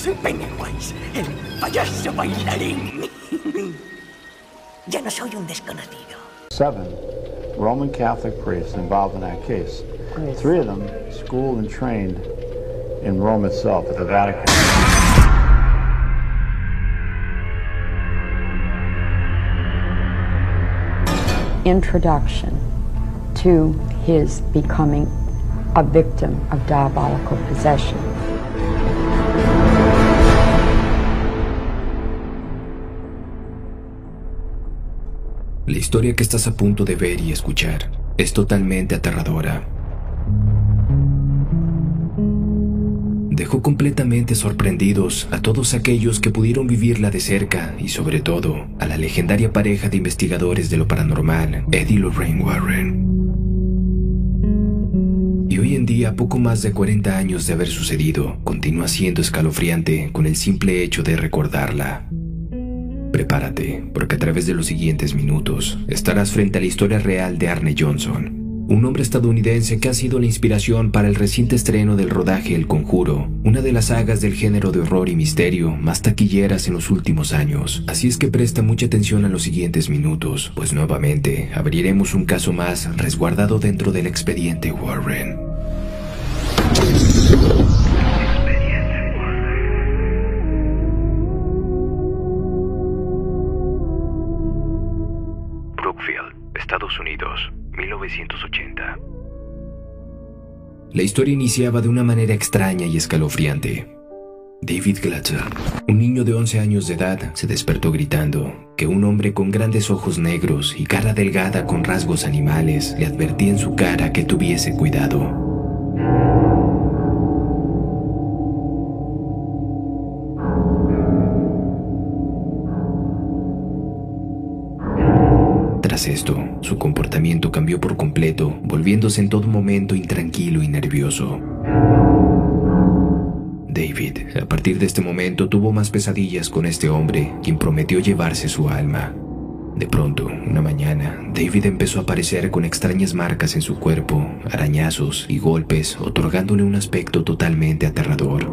Pennywise, el payaso bailarín. Ya no soy un desconocido. 7 Roman Catholic priests involved in that case. 3 of them schooled and trained in Rome itself at the Vatican. Introduction to his becoming a victim of diabolical possession. La historia que estás a punto de ver y escuchar es totalmente aterradora. Dejó completamente sorprendidos a todos aquellos que pudieron vivirla de cerca y sobre todo a la legendaria pareja de investigadores de lo paranormal, Ed y Lorraine Warren. Y hoy en día, poco más de 40 años de haber sucedido, continúa siendo escalofriante con el simple hecho de recordarla. Prepárate, porque a través de los siguientes minutos estarás frente a la historia real de Arne Johnson, un hombre estadounidense que ha sido la inspiración para el reciente estreno del rodaje El Conjuro, una de las sagas del género de horror y misterio más taquilleras en los últimos años. Así es que presta mucha atención a los siguientes minutos, pues nuevamente abriremos un caso más resguardado dentro del expediente Warren. Brookfield, Estados Unidos, 1980. La historia iniciaba de una manera extraña y escalofriante. David Glatzer, un niño de 11 años de edad, se despertó gritando que un hombre con grandes ojos negros y cara delgada con rasgos animales le advertía en su cara que tuviese cuidado. Tras esto, su comportamiento cambió por completo, volviéndose en todo momento intranquilo y nervioso. David, a partir de este momento, tuvo más pesadillas con este hombre, quien prometió llevarse su alma. De pronto, una mañana, David empezó a aparecer con extrañas marcas en su cuerpo, arañazos y golpes, otorgándole un aspecto totalmente aterrador.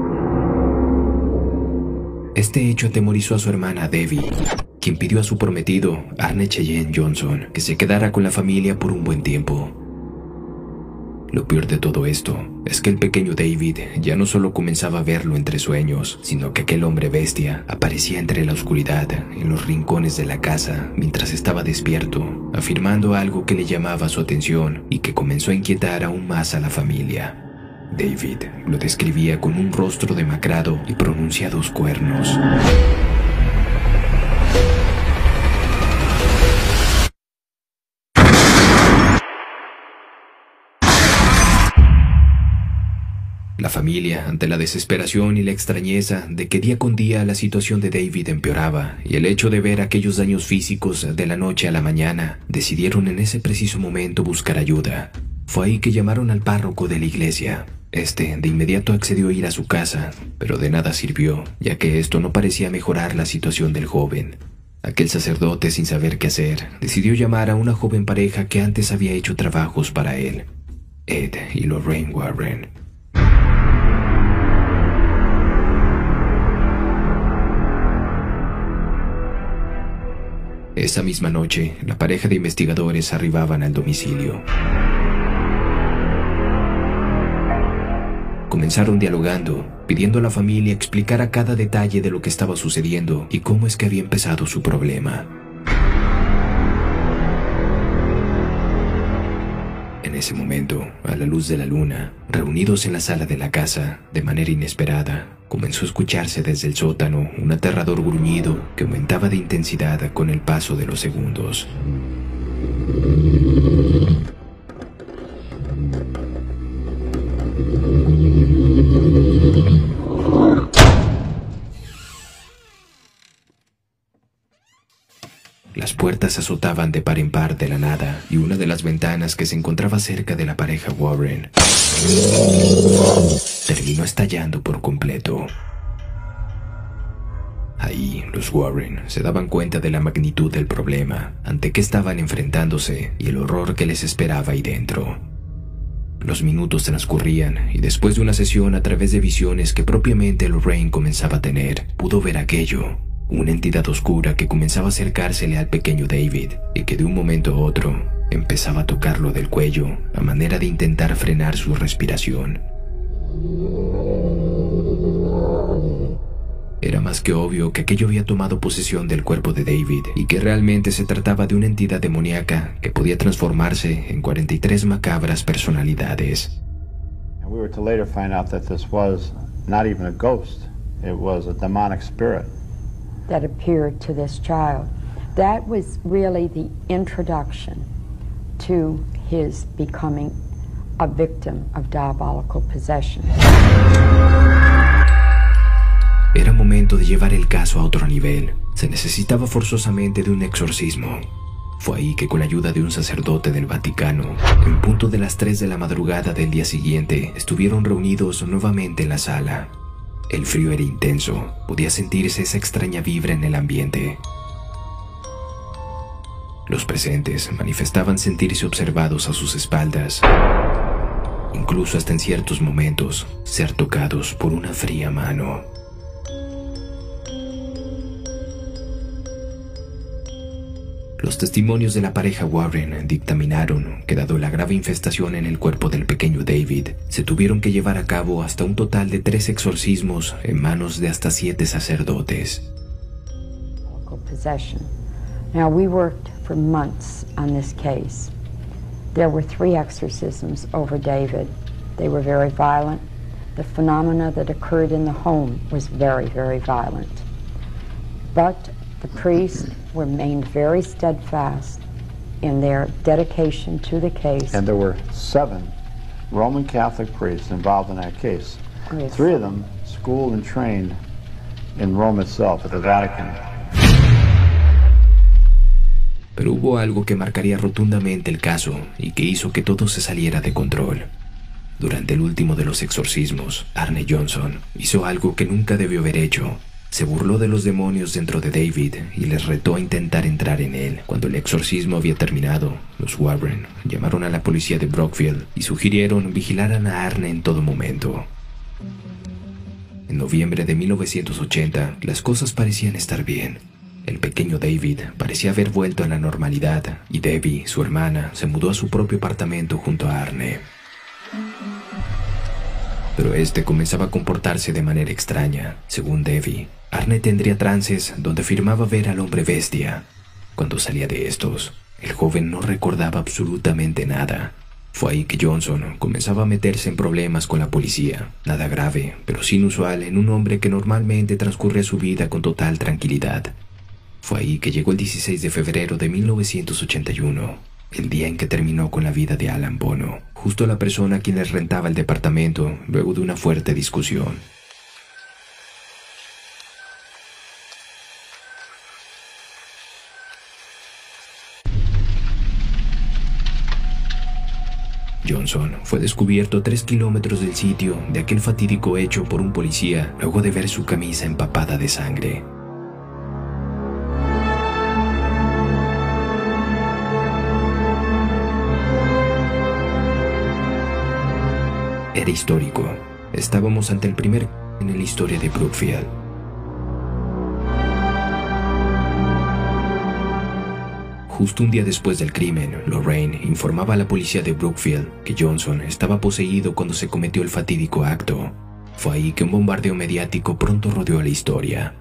Este hecho atemorizó a su hermana Debbie, quien pidió a su prometido, Arne Cheyenne Johnson, que se quedara con la familia por un buen tiempo. Lo peor de todo esto es que el pequeño David ya no solo comenzaba a verlo entre sueños, sino que aquel hombre bestia aparecía entre la oscuridad, en los rincones de la casa, mientras estaba despierto, afirmando algo que le llamaba su atención y que comenzó a inquietar aún más a la familia. David lo describía con un rostro demacrado y pronunciados cuernos. La familia, ante la desesperación y la extrañeza de que día con día la situación de David empeoraba y el hecho de ver aquellos daños físicos de la noche a la mañana, decidieron en ese preciso momento buscar ayuda. Fue ahí que llamaron al párroco de la iglesia. Este de inmediato accedió a ir a su casa, pero de nada sirvió, ya que esto no parecía mejorar la situación del joven. Aquel sacerdote, sin saber qué hacer, decidió llamar a una joven pareja que antes había hecho trabajos para él, Ed y Lorraine Warren. Esa misma noche, la pareja de investigadores arribaban al domicilio. Comenzaron dialogando, pidiendo a la familia explicara cada detalle de lo que estaba sucediendo y cómo es que había empezado su problema. En ese momento, a la luz de la luna, reunidos en la sala de la casa, de manera inesperada, comenzó a escucharse desde el sótano un aterrador gruñido que aumentaba de intensidad con el paso de los segundos. Las puertas azotaban de par en par de la nada y una de las ventanas que se encontraba cerca de la pareja Warren terminó estallando por completo. Ahí, los Warren se daban cuenta de la magnitud del problema ante que estaban enfrentándose y el horror que les esperaba ahí dentro. Los minutos transcurrían y después de una sesión a través de visiones que propiamente Lorraine comenzaba a tener, pudo ver aquello, una entidad oscura que comenzaba a acercársele al pequeño David y que de un momento a otro empezaba a tocarlo del cuello a manera de intentar frenar su respiración. Era más que obvio que aquello había tomado posesión del cuerpo de David y que realmente se trataba de una entidad demoníaca que podía transformarse en 43 macabras personalidades. And we were to later find out that this was not even a ghost, it was a demonic spirit that appeared to this child. That was really the introduction to his becoming a victim of diabolical possession. Era momento de llevar el caso a otro nivel. Se necesitaba forzosamente de un exorcismo. Fue ahí que con la ayuda de un sacerdote del Vaticano, en punto de las 3 de la madrugada del día siguiente, estuvieron reunidos nuevamente en la sala. El frío era intenso, podía sentirse esa extraña vibra en el ambiente. Los presentes manifestaban sentirse observados a sus espaldas, incluso hasta en ciertos momentos ser tocados por una fría mano. Los testimonios de la pareja Warren dictaminaron que, dado la grave infestación en el cuerpo del pequeño David, se tuvieron que llevar a cabo hasta un total de 3 exorcismos en manos de hasta 7 sacerdotes. Now, we worked for months on this case. There were 3 exorcisms over David. They were very violent. The phenomena that occurred in the home was very, very violent. But the priests remained very steadfast in their dedication to the case. And there were 7 Roman Catholic priests involved in that case. Yes. 3 of them schooled and trained in Rome itself, at the Vatican. Pero hubo algo que marcaría rotundamente el caso y que hizo que todo se saliera de control. Durante el último de los exorcismos, Arne Johnson hizo algo que nunca debió haber hecho. Se burló de los demonios dentro de David y les retó a intentar entrar en él. Cuando el exorcismo había terminado, los Warren llamaron a la policía de Brookfield y sugirieron vigilaran a Arne en todo momento. En noviembre de 1980, las cosas parecían estar bien. El pequeño David parecía haber vuelto a la normalidad y Debbie, su hermana, se mudó a su propio apartamento junto a Arne. Pero este comenzaba a comportarse de manera extraña. Según Debbie, Arne tendría trances donde afirmaba ver al hombre bestia. Cuando salía de estos, el joven no recordaba absolutamente nada. Fue ahí que Johnson comenzaba a meterse en problemas con la policía. Nada grave, pero sí inusual en un hombre que normalmente transcurre su vida con total tranquilidad. Fue ahí que llegó el 16 de febrero de 1981, el día en que terminó con la vida de Alan Bono, justo la persona a quien les rentaba el departamento luego de una fuerte discusión. Johnson fue descubierto a 3 kilómetros del sitio de aquel fatídico hecho por un policía luego de ver su camisa empapada de sangre. Era histórico. Estábamos ante el primer en la historia de Brookfield. Justo un día después del crimen, Lorraine informaba a la policía de Brookfield que Johnson estaba poseído cuando se cometió el fatídico acto. Fue ahí que un bombardeo mediático pronto rodeó la historia.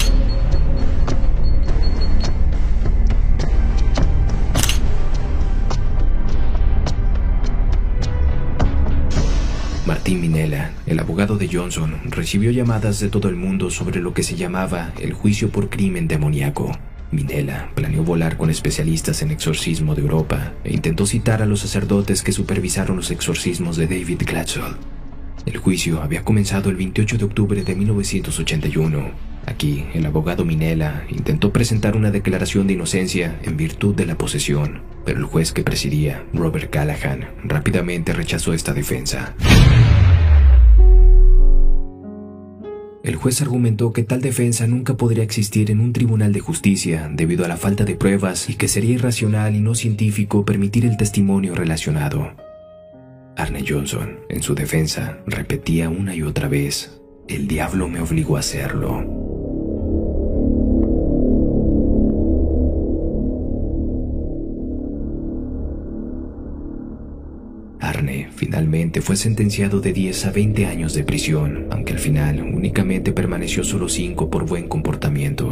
Martín Minella, el abogado de Johnson, recibió llamadas de todo el mundo sobre lo que se llamaba el juicio por crimen demoníaco. Minella planeó volar con especialistas en exorcismo de Europa e intentó citar a los sacerdotes que supervisaron los exorcismos de David Glatzel. El juicio había comenzado el 28 de octubre de 1981. Aquí, el abogado Minella intentó presentar una declaración de inocencia en virtud de la posesión, pero el juez que presidía, Robert Callahan, rápidamente rechazó esta defensa. El juez argumentó que tal defensa nunca podría existir en un tribunal de justicia debido a la falta de pruebas y que sería irracional y no científico permitir el testimonio relacionado. Arne Johnson, en su defensa, repetía una y otra vez: el diablo me obligó a hacerlo. Arne finalmente fue sentenciado de 10 a 20 años de prisión, aunque al final únicamente permaneció solo 5 por buen comportamiento.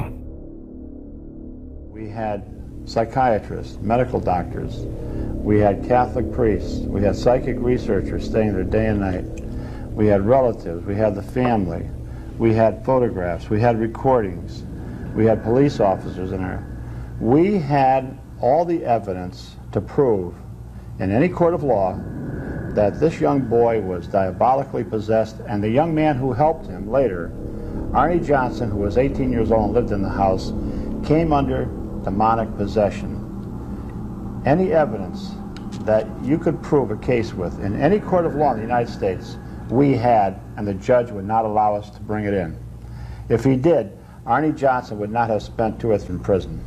We had psychiatrists, medical doctors, we had Catholic priests, we had psychic researchers staying there day and night, we had relatives, we had the family, we had photographs, we had recordings, we had police officers in there. We had all the evidence to prove in any court of law that this young boy was diabolically possessed, and the young man who helped him later, Arnie Johnson, who was 18 years old and lived in the house, came under demonic possession. Any evidence that you could prove a case with in any court of law in the United States, we had, and the judge would not allow us to bring it in. If he did, Arnie Johnson would not have spent 2 years in prison.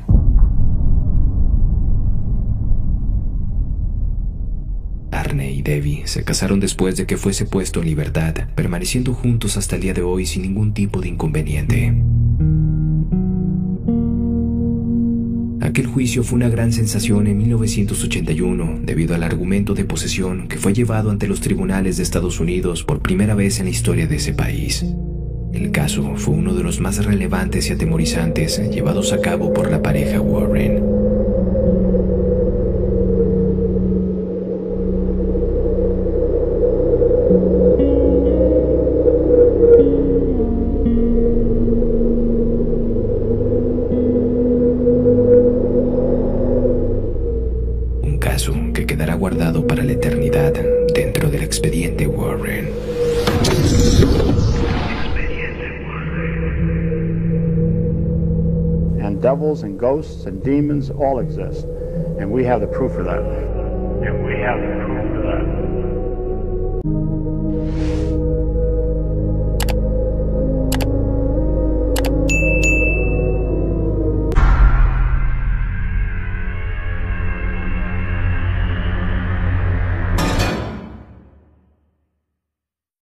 Arne y Debbie se casaron después de que fuese puesto en libertad, permaneciendo juntos hasta el día de hoy sin ningún tipo de inconveniente. Aquel juicio fue una gran sensación en 1981 debido al argumento de posesión que fue llevado ante los tribunales de Estados Unidos por primera vez en la historia de ese país. El caso fue uno de los más relevantes y atemorizantes llevados a cabo por la pareja Warren. Que quedará guardado para la eternidad dentro del expediente Warren. And devils and ghosts and demons all exist, and we have the proof for that. And we have the proof for that.